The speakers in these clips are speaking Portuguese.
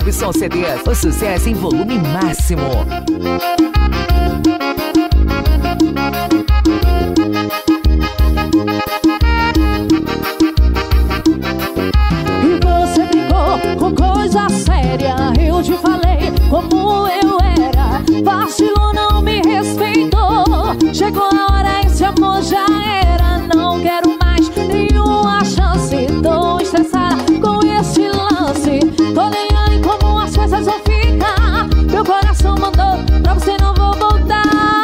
Robson CDs, o sucesso em volume máximo. E você brincou com coisa séria, eu te falei como eu era. Vacilou, não me respeitou. Chegou a hora, esse amor já era. Não quero mais nenhuma chance. Tô estressada com esse lance. Tô nem aí como as coisas vão ficar. Meu coração mandou pra você, não vou voltar.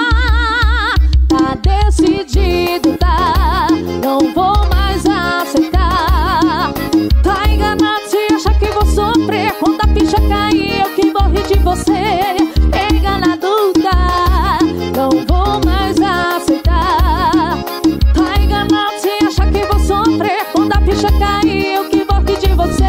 Tá decidido, tá? Não vou mais aceitar. Tá enganado se acha que vou sofrer. Quando a ficha cair eu que morri de você. Enganado, tá? Não vou mais aceitar. Tá enganado se acha que vou sofrer. Quando a ficha cair eu que morri de você.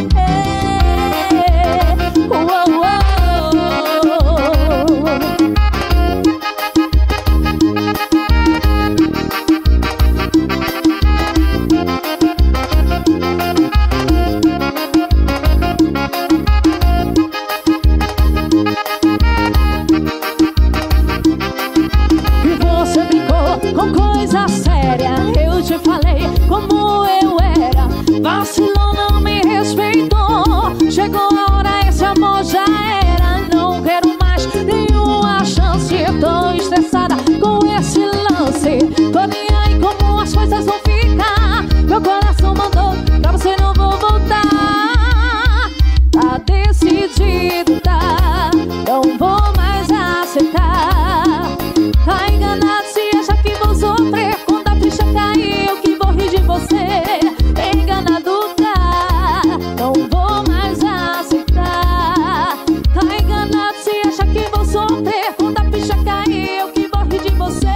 Com coisa séria, eu te falei como eu era. Vacilou, não me respeitou. Chegou a hora, esse amor já era. Não quero mais nenhuma chance. Tô estressada com esse lance. Tô nem aí como as coisas vão ficar. Meu coração mandou pra você, não vou voltar. Tá decidido, tá? Não vou mais aceitar. Tá enganado se acha que vou sofrer. Quando a ficha cair eu que morri de você. Enganado, tá? Não vou mais aceitar. Tá enganado se acha que vou sofrer. Quando a ficha cair eu que morri de você.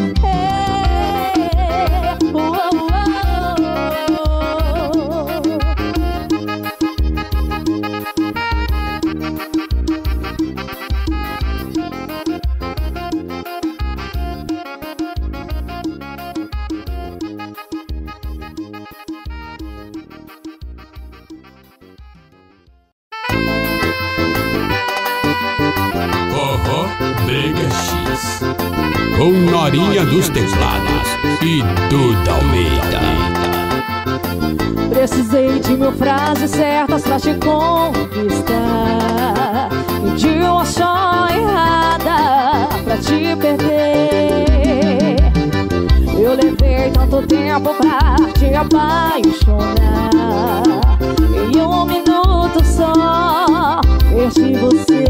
Brega X com Norinha dos Teclados e Duda Almeida. Precisei de mil frases certas pra te conquistar e de uma só errada pra te perder. Eu levei tanto tempo pra te apaixonar. Em um minuto só perdi você.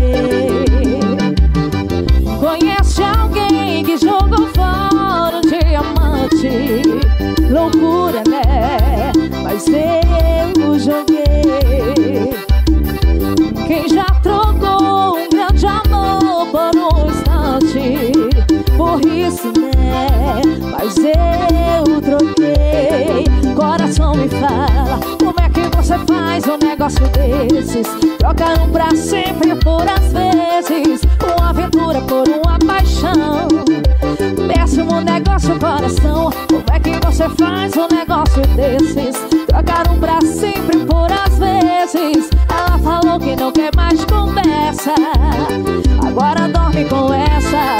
Conhece alguém que jogou fora o diamante? Loucura, né? Mas eu joguei. Quem já trocou um grande amor por um instante? Burrice, né? Mas eu troquei. Coração me fala, como é que você faz um negócio desses? Trocar um pra sempre por às vezes. Uma aventura por uma paixão. Péssimo negócio, coração. Como é que você faz um negócio desses? Trocar um pra sempre por às vezes. Ela falou que não quer mais conversa. Agora dorme com essa.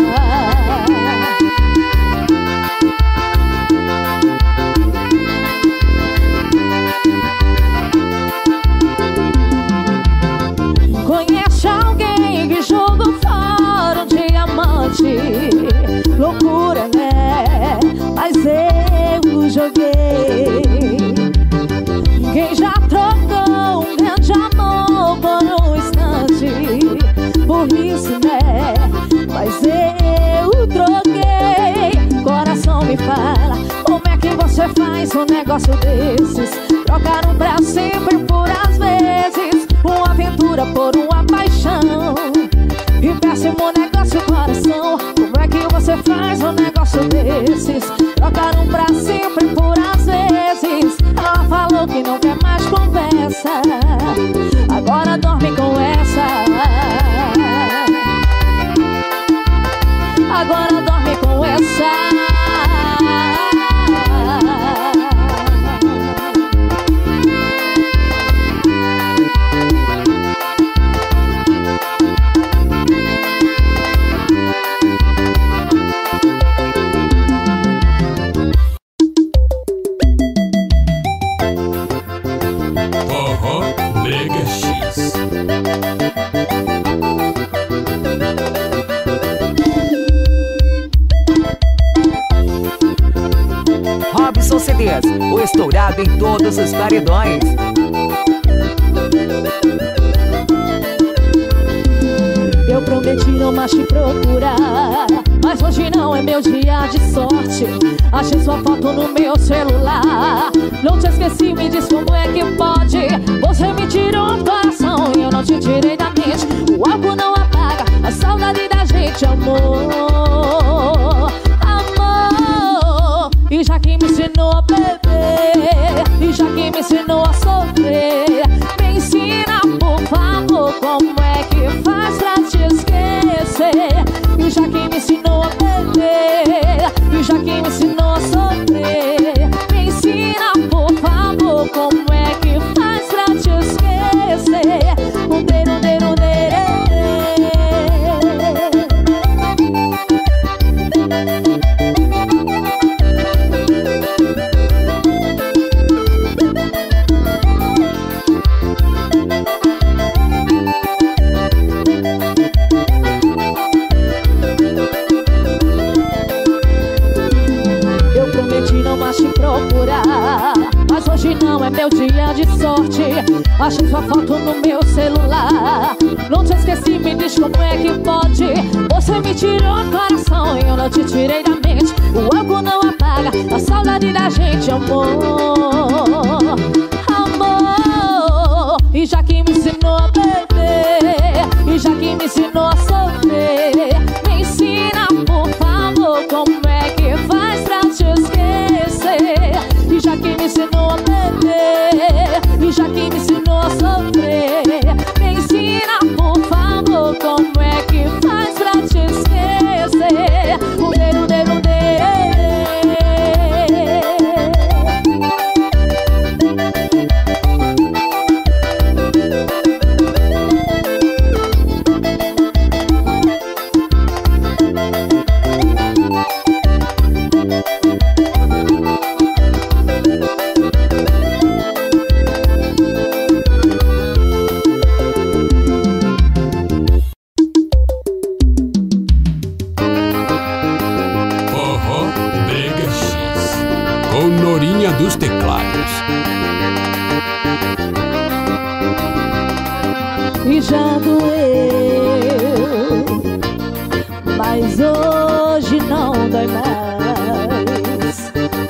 Conhece alguém que jogou fora um diamante? Loucura, né? Mas eu joguei. Quem já trocou um grande amor por um instante? Burrice, né? Mas eu troquei. Coração me fala, como é que você faz um negócio desses? Trocar um pra sempre por às vezes. Uma aventura por uma paixão. E péssimo negócio, coração. Como é que você faz um negócio desses? Trocar um pra sempre por às vezes. Ela falou que não quer mais conversa. Agora dorme com essa. Agora dorme com essa. Soares, o estourado em todos os paredões. Eu prometi não mais te procurar, mas hoje não é meu dia de sorte. Achei sua foto no meu celular. Não te esqueci, me diz como é que pode. Você me tirou do coração e eu não te tirei da mente. O álcool não apaga a saudade da gente, amor. Amor. E já que me ensinou a beber, e já que me ensinou a sofrer, me ensina, por favor, como é que faz pra te esquecer. E já que me ensinou a beber, e já que me ensinou a sofrer, me ensina, por favor, como é que faz pra te esquecer. Eu prometi não mais te procurar, mas hoje não é meu dia de sorte. Achei sua foto no meu celular. Não te esqueci, me diz como é que pode. Você me tirou do coração e eu não te tirei da mente. O álcool não apaga a saudade da gente, amor. Amor. E já que me ensinou a beber, e já que me ensinou a sofrer, me ensina, por favor, como é que faz pra te esquecer. E já que me ensinou a beber, e já que me ensinou a sofrer, me ensina, por favor, como é que faz pra te esquecer. Com Norinha dos teclados. E já doeu, mas hoje não dói mais.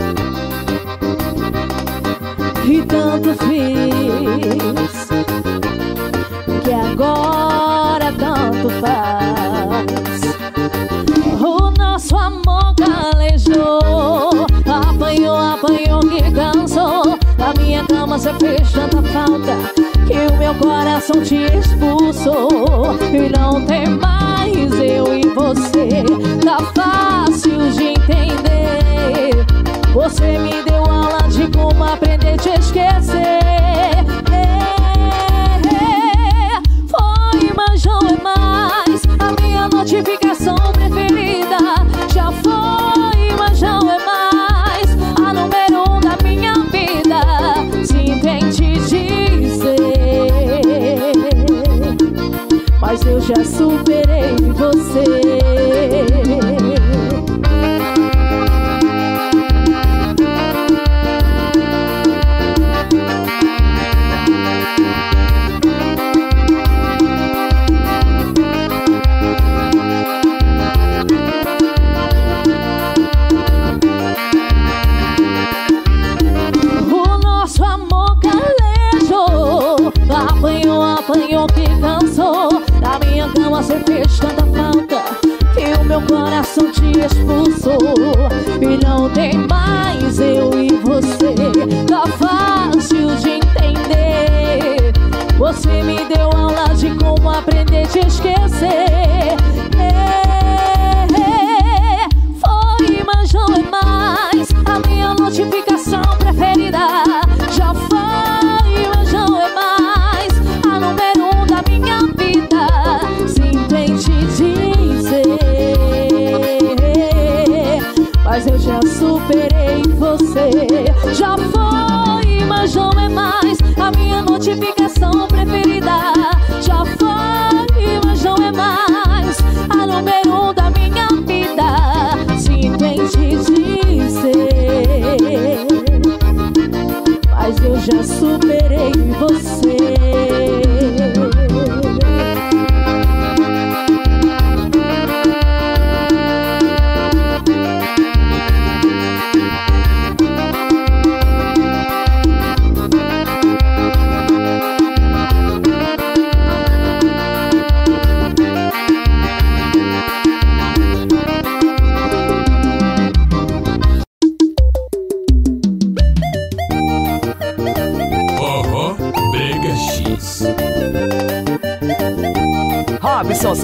E tanto fiz que agora tanto faz. O nosso amor calejou, apanhou que cansou. Na minha cama você fez tanta falta que o meu coração te expulsou. E não tem mais eu e você, tá fácil de entender. Você me deu aula de como aprender a te esquecer. Foi, mas não é mais a minha notificação preferida. Já foi, mas não é mais a número 1 da minha vida. Sinto em te dizer, mas eu já superei você. Apanhou que cansou. Na minha cama você fez tanta falta que o meu coração te expulsou. E não tem mais eu e você, tá fácil de entender. Você me deu aula de como aprender a te esquecer. Foi, mas não é mais a minha notificação preferida. Já foi, mas não é mais a número 1 da minha vida. Sinto em te dizer, mas eu já superei você. Já foi, mas não é mais a minha notificação preferida. Já foi, mas não é mais a número 1 da minha vida. Sinto em te dizer,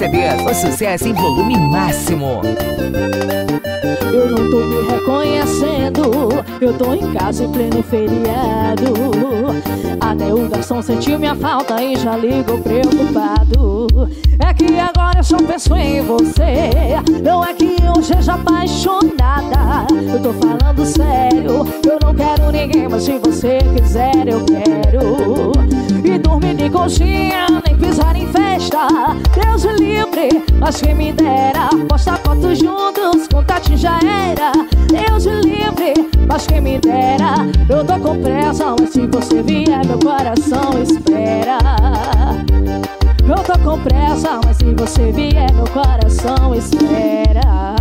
CDs, o sucesso em volume máximo. Eu não tô me reconhecendo, eu tô em casa em pleno feriado. Até o garçom sentiu minha falta e já ligou preocupado. É que agora eu só penso em você, não é que eu seja apaixonada. Eu tô falando sério, eu não quero ninguém, mas se você quiser eu quero. E dormir de conchinha, nem pisar em festa, Deus me livre, mas quem me dera. Postar fotos juntos, contato já era. Deus me livre, mas quem me dera. Eu tô com pressa, mas se você vier meu coração espera. Eu tô com pressa, mas se você vier meu coração espera.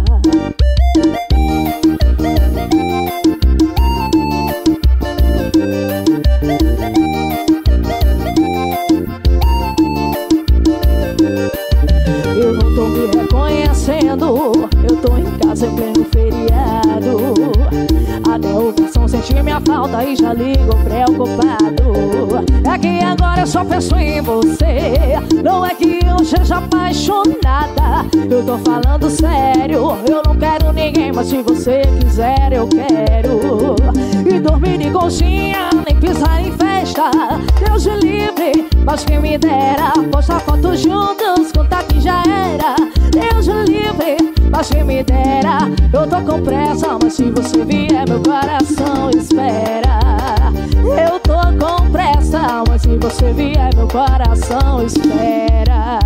Eu não tô me reconhecendo, eu tô em casa em pleno feriado. Até o garçom sentiu minha falta e já ligou preocupado. É que agora eu só penso em você, não é que eu seja apaixonada. Eu tô falando sério, eu não quero ninguém, mas se você quiser eu quero. E dormir de conchinha, nem pisar em festa, Deus me livre, mas quem me dera. Postar fotos juntos, contar que já era. Deus me livre, mas quem me dera. Eu tô com pressa, mas se você vier meu coração espera. Eu tô com pressa, mas se você vier meu coração espera.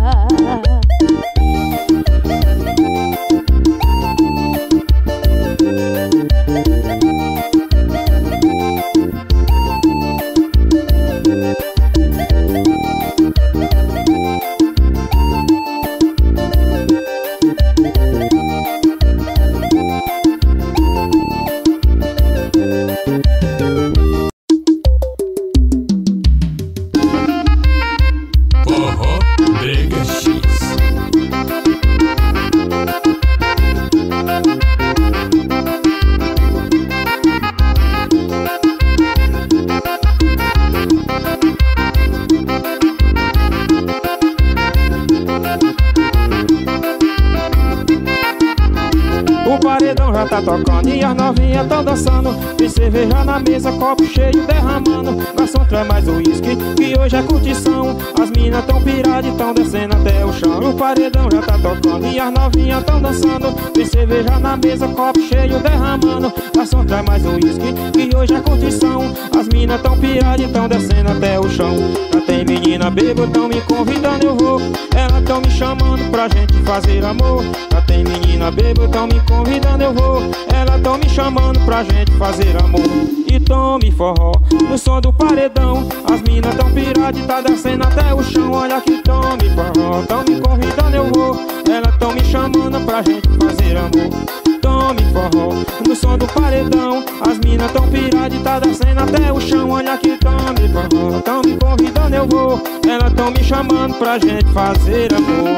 Tá tocando e as novinhas tão dançando. Tem cerveja na mesa, copo cheio derramando. Garçom traz mais uísque, que hoje é curtição. As minas tão piradas e tão descendo até o chão. O paredão já tá tocando e as novinhas tão dançando. Tem cerveja na mesa, copo cheio derramando. Garçom traz mais uísque, que hoje é curtição. As minas tão piradas e tão descendo até o chão. Já tem menina bêbada, tão me convidando, eu vou. Elas tão me chamando pra gente fazer amor. Já tem menina bêbada, tão me convidando, eu vou. Elas tão me chamando pra gente fazer amor. E tome forró no som do paredão. As minas tão piradas e tá descendo até o chão. Olha que tome forró, tão me convidando, eu vou. Elas tão me chamando pra gente fazer amor. Tome forró no som do paredão. As minas tão piradas e tá descendo até o chão. Olha que tome forró, tão me convidando, eu vou. Elas tão me chamando pra gente fazer amor.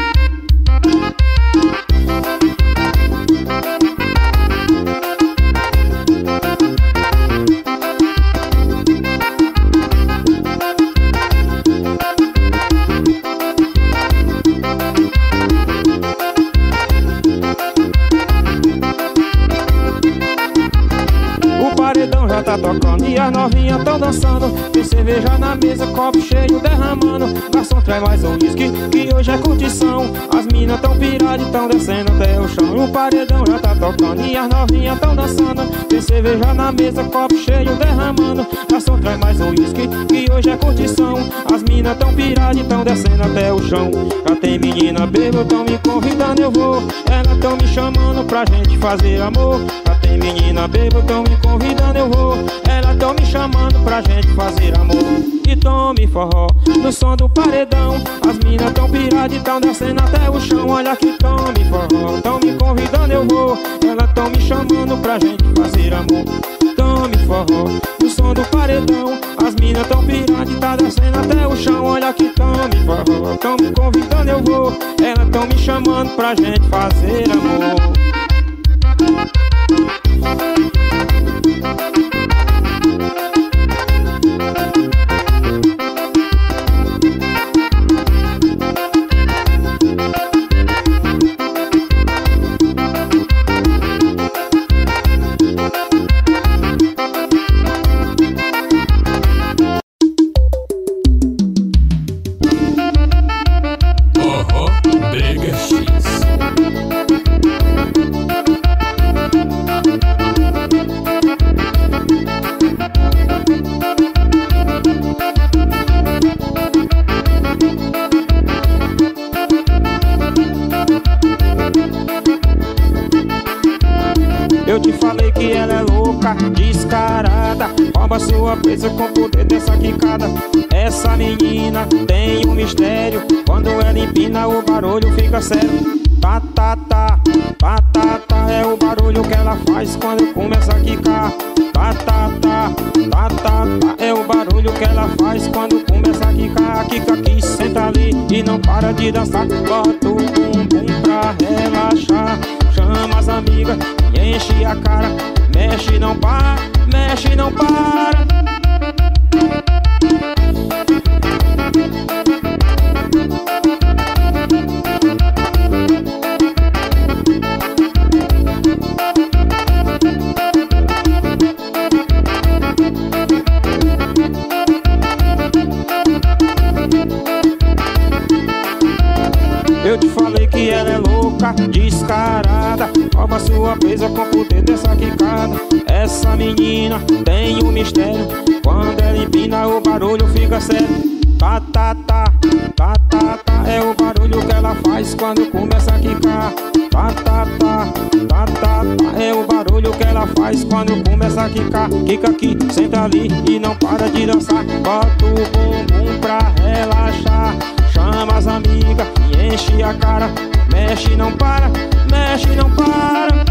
Já tá tocando e as novinhas tão dançando. Tem cerveja na mesa, copo cheio derramando. Garçom traz mais um whisky, que hoje é curtição. As minas tão piradas e tão descendo até o chão. O paredão já tá tocando e as novinhas tão dançando. Tem cerveja na mesa, copo cheio derramando. Garçom traz mais um whisky, que hoje é curtição. As minas tão piradas e tão descendo até o chão. Já tem menina bêbada, tão me convidando, eu vou. Elas tão me chamando pra gente fazer amor. Já tem menina bêbada, tão me convidando, eu vou. Elas tão me chamando pra gente fazer amor. E tome forró no som do paredão. As minas tão piradas e tão descendo até o chão. Olha que tome forró, tão me convidando, eu vou. Elas tão me chamando pra gente fazer amor. Tome forró no som do paredão. As minas tão piradas e tá descendo até o chão. Olha que tome forró, tão me convidando, eu vou. Elas tão me chamando pra gente fazer amor. te falei que ela é louca, descarada, rouba sua presa com o poder dessa quicada. Essa menina tem um mistério, quando ela empina o barulho fica sério. Patata, patata é o barulho que ela faz quando começa a quicar. Patata, patata é o barulho que ela faz quando começa a quicar. Quica aqui, senta ali e não para de dançar. Bota o bumbum pra relaxar. Chama as amigas e enche a cara. Mexe, não para, mexe, não para. Eu te falei que ela é louca, descarada, rouba sua presa com o poder dessa quicada. Essa menina tem um mistério, quando ela empina o barulho fica sério. Patata, patata é o barulho que ela faz quando começa a quicar. Patata, patata é o barulho que ela faz quando começa a quicar. Quica aqui, senta ali e não para de dançar. Bota o bumbum pra relaxar. Chama as amigas e enche a cara. Mexe, não para, mexe, não para.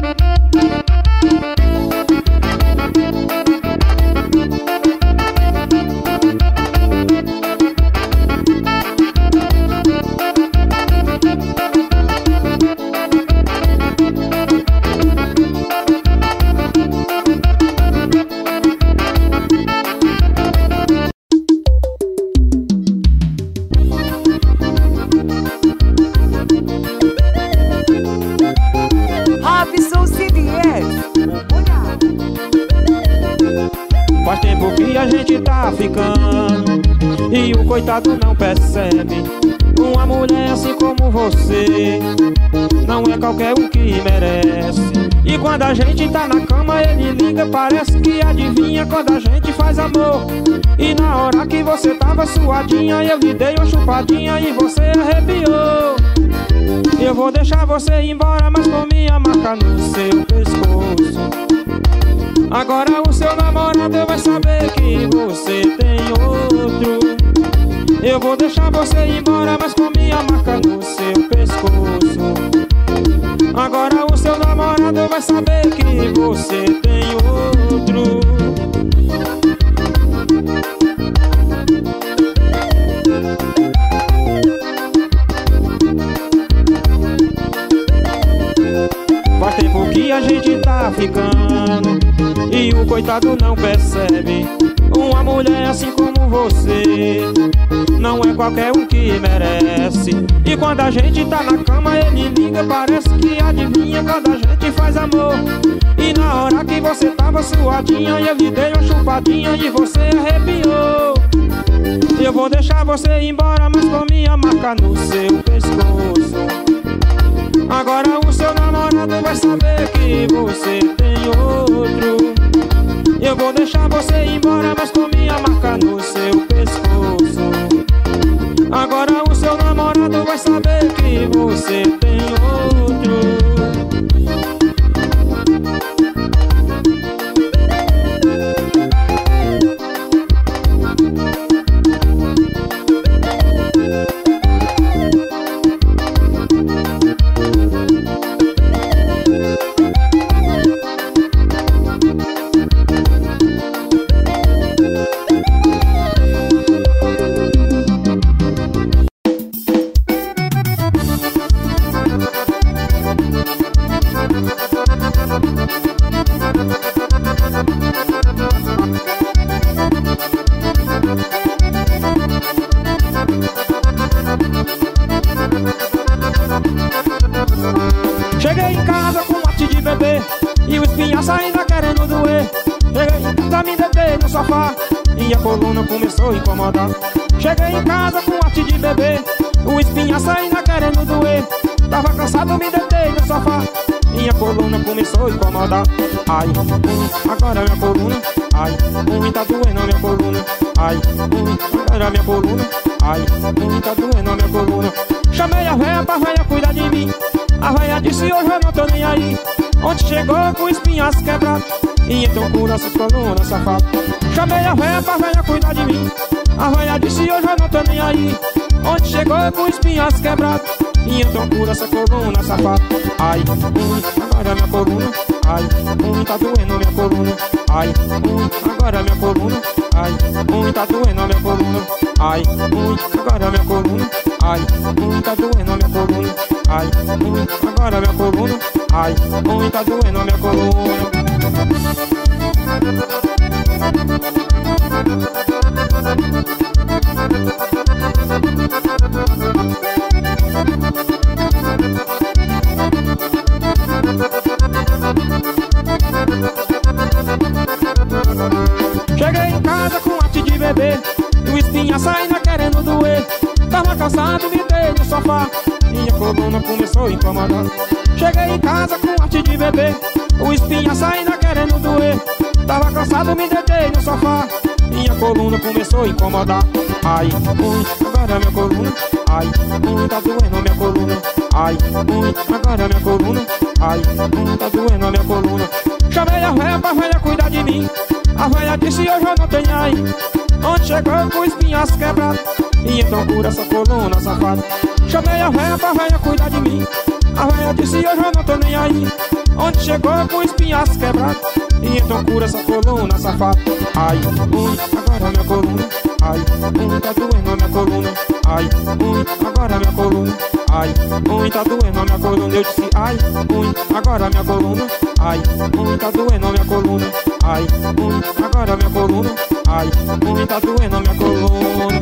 Faz tempo que a gente tá ficando e o coitado não percebe. Uma mulher assim como você não é qualquer um que merece. E quando a gente tá na cama ele liga, parece que adivinha quando a gente faz amor. E na hora que você tava suadinha eu lhe dei uma chupadinha e você arrepiou. Eu vou deixar você ir embora, mas com minha marca no seu pescoço. Agora o seu namorado vai saber que você tem outro. Eu vou deixar você ir embora, mas com minha marca no seu pescoço. Agora o seu namorado vai saber que você tem outro. Faz tempo que a gente tá ficando e o coitado não percebe. Uma mulher assim como você não é qualquer um que merece. E quando a gente tá na cama ele liga, parece que adivinha quando a gente faz amor. E na hora que você tava suadinha eu lhe dei uma chupadinha e você arrepiou. Eu vou deixar você ir embora, mas com minha marca no seu pescoço. Agora o seu namorado vai saber que você tem outro. Eu vou deixar você ir embora, mas com minha marca no seu pescoço. Agora o seu namorado vai saber que você tem outro. Cheguei em casa com um monte de bebê e o espinhaço ainda querendo doer. Cheguei em casa, me deitei no sofá e a coluna começou a incomodar. Cheguei em casa com um monte de bebê, o espinhaço ainda querendo doer. Tava cansado, me deitei no sofá e a coluna começou a incomodar. Ai, agora minha coluna. Ai, tá doendo a minha coluna. Ai, agora minha coluna. Ai, tá doendo a minha coluna. Chamei a véia pra véia cuidar de mim. A véia disse hoje eu não tô nem aí. onde chegou com espinhaço quebrado, e então cura essas colunas, safado. Chamei a véia pra véia cuidar de mim. A véia disse eu já não tô nem aí, onde chegou com espinhaço quebrado, e então cura essa coluna, safado. Ai, agora minha coluna. Ai, tá doendo minha coluna. Ai, agora minha coluna. Ai, tá doendo minha coluna. Ai, agora minha coluna. Ai, tá doendo minha coluna. Ai, agora minha coluna. Ai, tá doendo minha coluna. Cheguei em casa com arte de bebê, e o espinha saindo querendo doer. Tava cansado, me dei no sofá, minha coluna começou a incomodar. Cheguei em casa com arte de bebê, o espinha saindo querendo doer. Tava cansado, me deitei no sofá, minha coluna começou a incomodar. Ai, agora minha coluna. Ai, tá doendo minha coluna. Ai, agora minha coluna. Ai, tá doendo minha coluna. Chamei a véia pra véia cuidar de mim. A véia disse eu já não tenho aí, onde chegou com espinhaço quebrado, e então cura essa coluna, safado. Chamei a véia pra véia cuidar de mim. A véia disse eu já não tô nem aí, onde chegou com espinhaço quebrado, e então cura essa coluna, safado. Ai, agora minha coluna. Ai, tá doendo minha coluna. Ai, agora minha coluna. Ai, tá doendo minha coluna. Eu disse ai, agora minha coluna. Ai, tá doendo minha coluna. Ai, agora minha coluna. Ai, tá doendo minha coluna.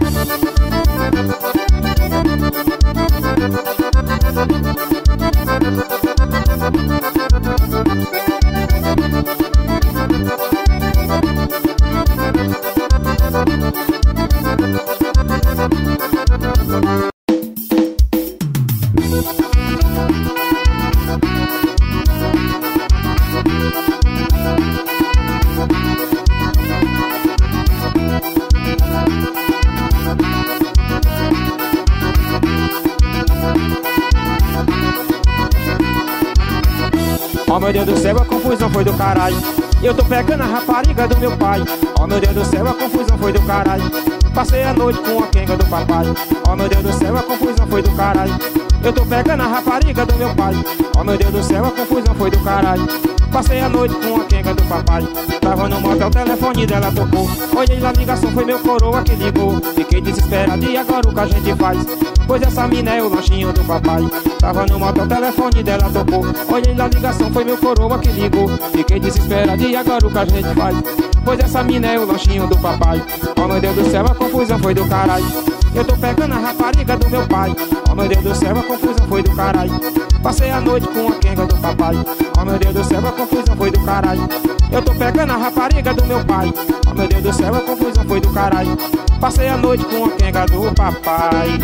Oh meu Deus do céu, a confusão foi do caralho. Eu tô pegando a rapariga do meu pai. Oh meu Deus do céu, a confusão foi do caralho. Passei a noite com a quenga do papai. Oh meu Deus do céu, a confusão foi do caralho. Eu tô pegando a rapariga do meu pai. Oh meu Deus do céu, a confusão foi do caralho. Passei a noite com a quenga do papai. Tava no motel, o telefone dela tocou. Olhei lá, a ligação foi meu coroa que ligou. Fiquei desesperado e agora o que a gente faz? Pois essa mina é o lanchinho do papai. Tava no motel, o telefone dela tocou. Olhei lá, a ligação foi meu coroa que ligou. Fiquei desesperado e agora o que a gente faz? Pois essa mina é o lanchinho do papai. Oh meu Deus do céu, a confusão foi do caralho. Eu tô pegando a rapariga do meu pai. Oh meu Deus do céu, a confusão foi do caralho. Passei a noite com a quenga do papai. Oh meu Deus do céu, a confusão foi do caralho. Eu tô pegando a rapariga do meu pai. Oh meu Deus do céu, a confusão foi do caralho. Passei a noite com a quenga do papai.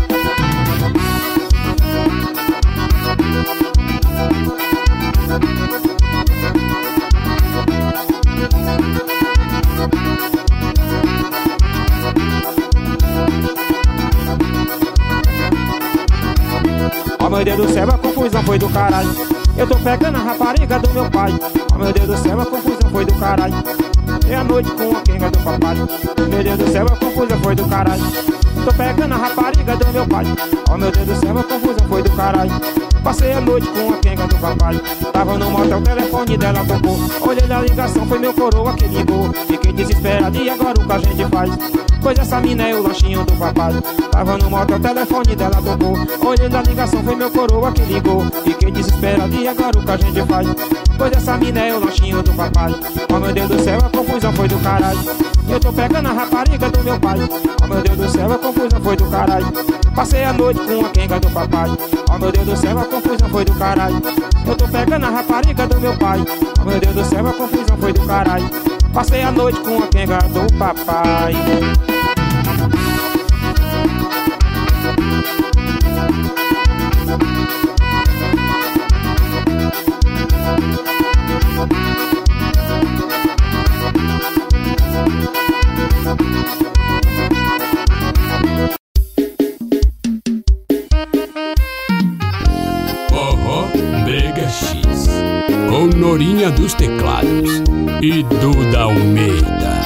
Oh meu Deus do céu, a confusão foi do caralho. Eu tô pegando a rapariga do meu pai. Oh meu Deus do céu, a confusão foi do caralho. E a noite com a quenga do papai. Meu Deus do céu, a confusão foi do caralho. Tô pegando a rapariga do meu pai. Oh meu Deus do céu, a confusão foi do caralho. Passei a noite com a quenga do papai. Tava no motel, o telefone dela tocou. Olhei a ligação, foi meu coroa que ligou. Fiquei desesperado e agora o que a gente faz? Pois essa mina é o lanchinho do papai. Tava no motel, o telefone dela tocou. Olhei a ligação, foi meu coroa que ligou. Fiquei desesperado e agora o que a gente faz? Pois essa mina é o lanchinho do papai. Oh meu Deus do céu, a confusão foi do caralho. Eu tô pegando a rapariga do meu pai. Oh meu Deus do céu, a confusão foi do caralho. Passei a noite com a quenga do papai. Oh meu Deus do céu, a confusão foi do caralho. Eu tô pegando a rapariga do meu pai. Oh meu Deus do céu, a confusão foi do caralho. Passei a noite com a quenga do papai. Brega X. Norinha dos teclados e Duda Almeida.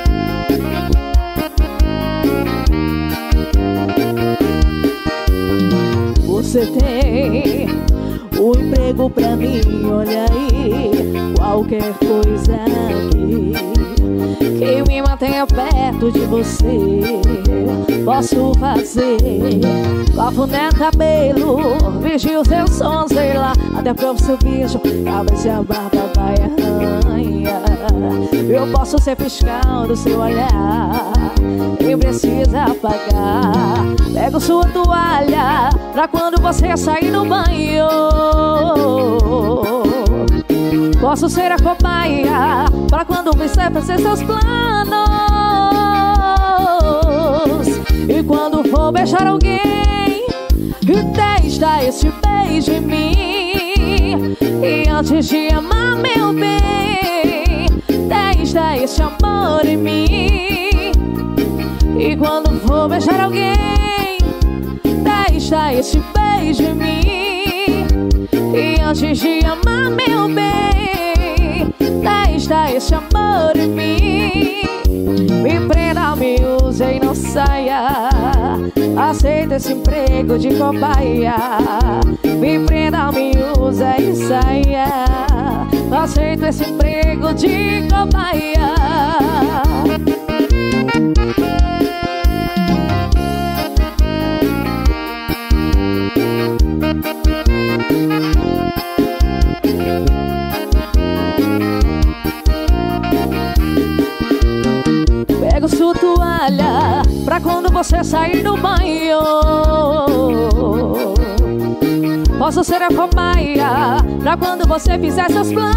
Você tem um emprego pra mim, olha aí, qualquer coisa aqui que me mantenha perto de você, posso fazer. Cafuné cabelo, vigio seu som, sei lá, até pro seu beijo, pra ver se a barba vai arranhar. Eu posso ser fiscal do seu olhar, nem precisa pagar. Pego sua toalha pra quando você sair no banho. Posso ser a cobaia pra quando você fazer seus planos. E quando for beijar alguém, testa esse beijo em mim. E antes de amar, meu bem, testa esse amor em mim. E quando for beijar alguém, testa esse beijo em mim. E antes de amar, meu bem, testa esse amor em mim. Me prenda, me use e não saia, aceita esse emprego de cobaia. Me prenda, me use e saia, aceita esse emprego de cobaia. Pego sua toalha pra quando você sair do banho. Posso ser a cobaia pra quando você fizer seus planos.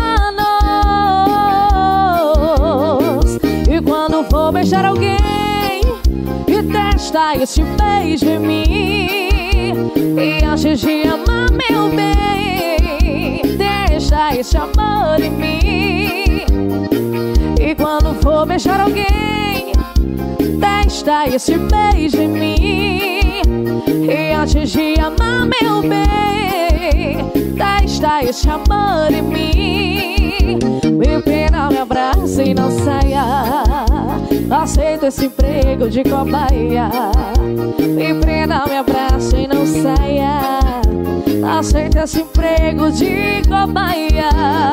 E quando for beijar alguém, e testa esse beijo em mim. E antes de amar, meu bem, deixa esse amor em mim. E quando for beijar alguém, testa esse beijo em mim. E antes de amar, meu bem, testa esse amor em mim. Me prenda, me abraça e não saia, aceito esse emprego de cobaia. Me prenda, me abraça e não saia, aceito esse emprego de cobaia.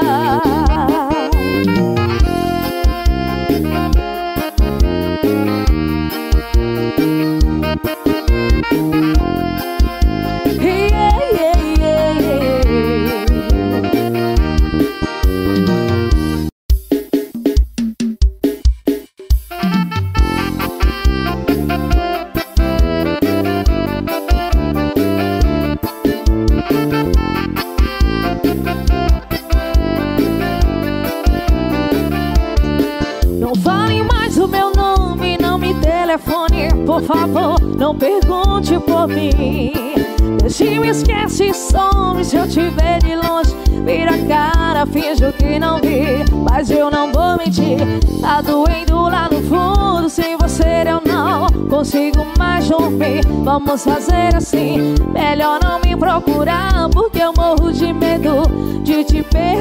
Por favor, não pergunte por mim. Deixe me esquece e some. Se eu te ver de longe, vira a cara, finjo que não vi. Mas eu não vou mentir, tá doendo lá no fundo. Sem você eu não consigo mais dormir. Vamos fazer assim, melhor não me procurar, porque eu morro de medo de te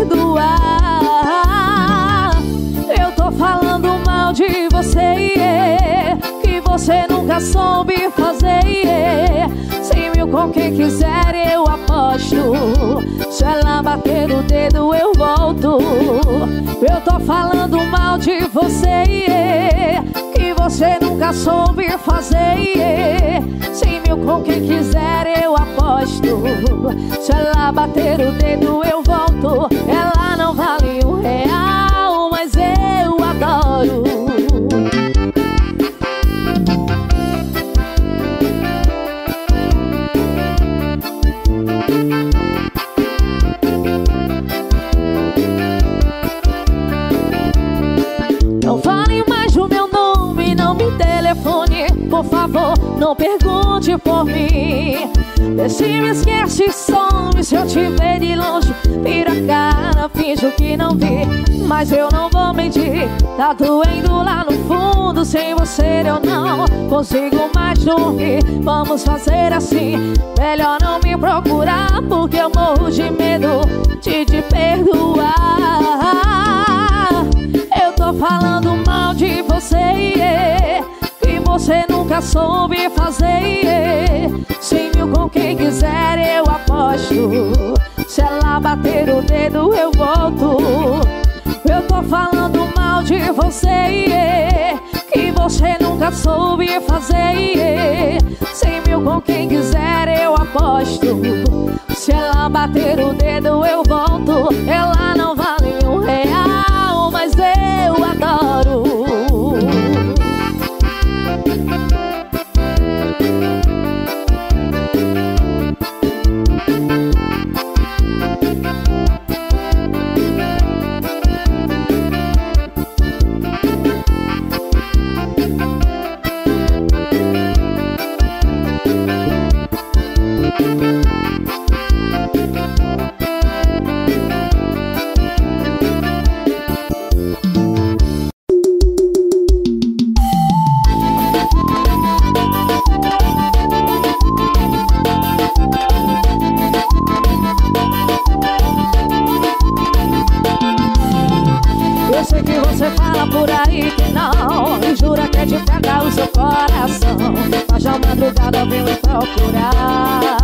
perdoar. Eu tô falando mal de você, que você nunca soube fazer. 100 mil com quem quiser eu aposto. Se ela bater o dedo eu volto. Eu tô falando mal de você, que você nunca soube fazer. 100 mil com quem quiser eu aposto. Se ela bater o dedo eu volto. Ela não vale R$1, mas eu adoro. Não fale mais o meu nome, não me telefone. Por favor, não pergunte por mim. Deixe me esquece e some. Se eu te ver de longe, vira a cara, finjo que não vi. Mas eu não vou mentir, tá doendo lá no fundo. Sem você eu não consigo mais dormir. Vamos fazer assim, melhor não me procurar, porque eu morro de medo de te perdoar. falando mal de você, que você nunca soube fazer. 100 mil com quem quiser eu aposto, se ela bater o dedo eu volto. Eu tô falando mal de você, que você nunca soube fazer. 100 mil com quem quiser eu aposto, se ela bater o dedo eu volto. Ela não vale R$1, mas eu adoro. Madrugada veio me procurar.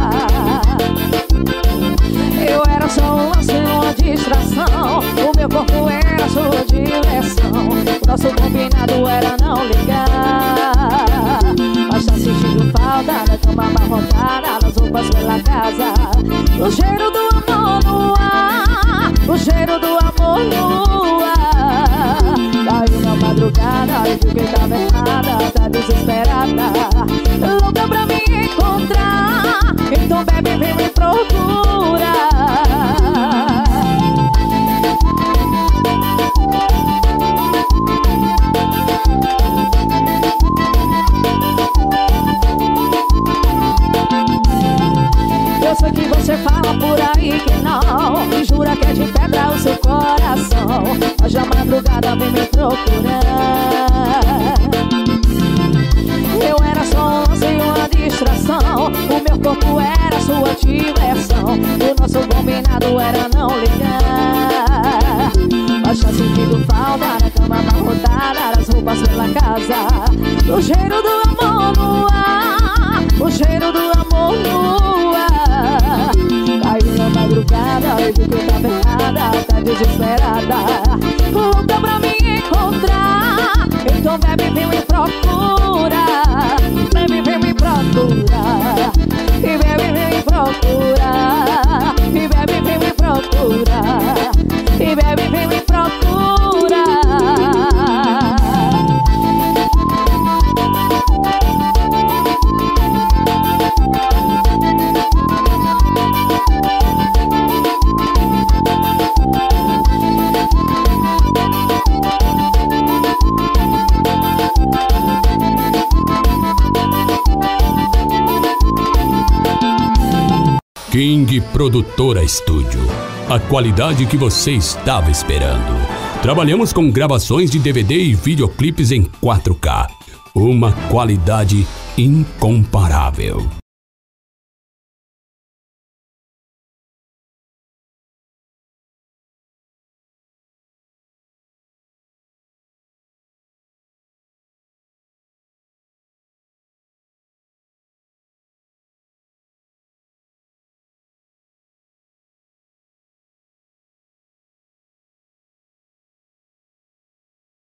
Eu era só um lance, uma distração. O meu corpo era sua diversão. O nosso combinado era não ligar. Mas tá sentindo falta da cama amarrotada, das roupas pela casa, o cheiro do amor no ar, o cheiro do amor no ar. Caiu na madrugada e vi que tava errada, tá desesperada, louca pra me encontrar. Então bebe, vem me procurar. Eu sei que você fala por aí que não, e jura que é de pedra o seu coração, mas a madrugada vem me procurar. Eu era só um lance e uma distração, o meu corpo era sua diversão, o nosso combinado era não ligar. Mas tá sentindo falta da cama amarrotada, das roupas pela casa, o cheiro do amor no ar, o cheiro do amor no ar. Caiu na madrugada e vi que tava errada, tá desesperada, louca pra me encontrar. Então bebe, vem me procurar, bebe, vem me procurar, e bebe, vem me procurar, e bebe, vem me procurar, e bebe, vem me procurar. King Produtora Estúdio. A qualidade que você estava esperando. Trabalhamos com gravações de DVD e videoclipes em 4K. Uma qualidade incomparável.